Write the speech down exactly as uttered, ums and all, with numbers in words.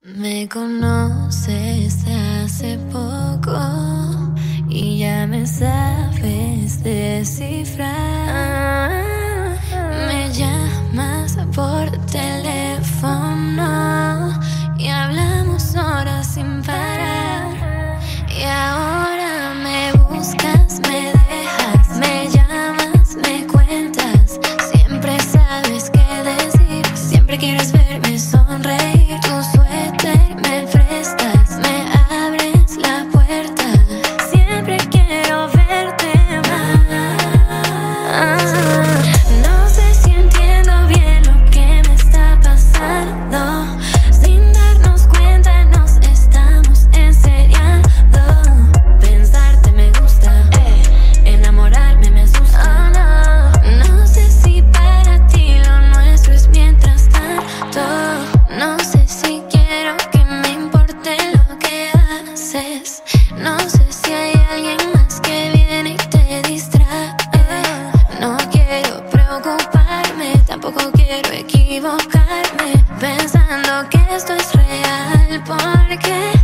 Me conoces de hace poco y ya me sabes descifrar. Me llamas por teléfono y hablamos horas sin parar. Y ahora me buscas, me dejas, me llamas, me cuentas. Siempre sabes qué decir, siempre quieres verme sonreír. Tu suéter me prestas, me abres la puerta. Siempre quiero verte más. No sé si entiendo bien lo que me está pasando. Sin darnos cuenta nos estamos enseriando. Pensarte me gusta, eh, enamorarme me asusta. Oh, no. No sé si para ti lo nuestro es mientras tanto. No sé si quiero que me importe lo que haces. No sé si hay alguien más que viene y te distrae. No quiero preocuparme, tampoco quiero equivocarme, pensando que esto es real, porque